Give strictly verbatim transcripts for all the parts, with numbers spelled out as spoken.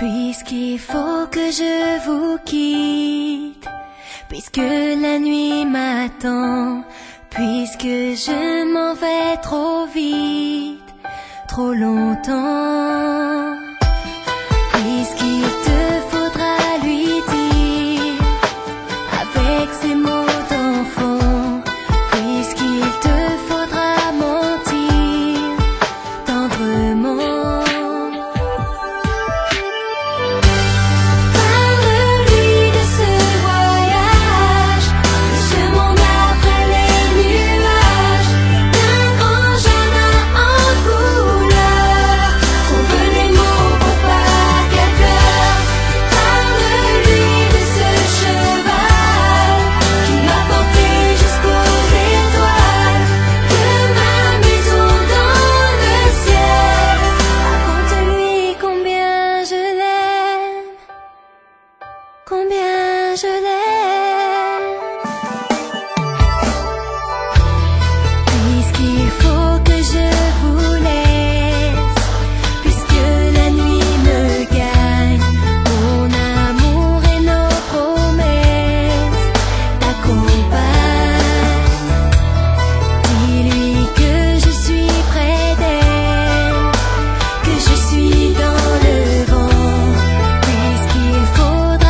Puisqu'il faut que je vous quitte, puisque la nuit m'attend, puisque je m'en vais trop vite, trop longtemps, puisqu'il te faudra lui dire avec ces mots d'enfant, puisqu'il te faudra mentir tendrement. Combien je l'aime, puisqu'il faut que je vous laisse, puisque la nuit me gagne, mon amour et nos promesses t'accompagnent. Dis-lui que je suis près d'elle, que je suis dans le vent, puisqu'il faudra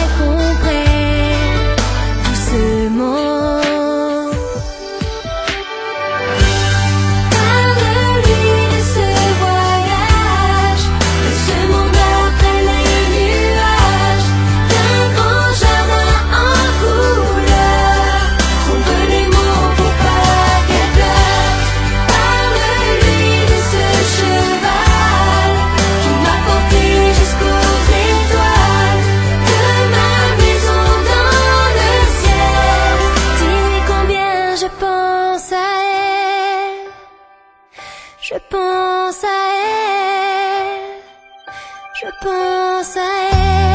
Je pense à elle, je pense à elle.